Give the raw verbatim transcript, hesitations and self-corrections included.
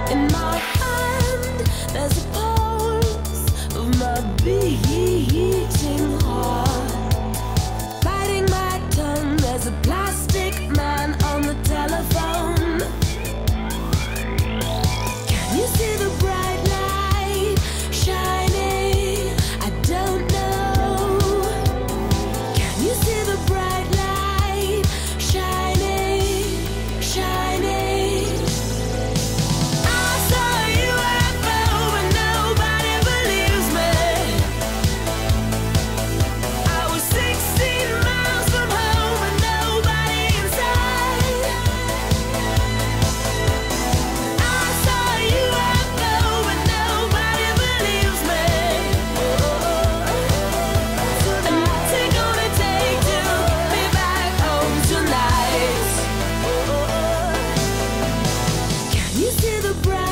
In my hand, there's a pulse of my beating heart. Biting my tongue, there's a plastic man on the telephone. Can you see the bright light shining? I don't know. Can you see the bright light shining, shining? I saw a U F O, but nobody believes me. I was sixteen miles from home and nobody inside. I saw a U F O, but nobody believes me. And what's it gonna take to be back home tonight? Can you see the bright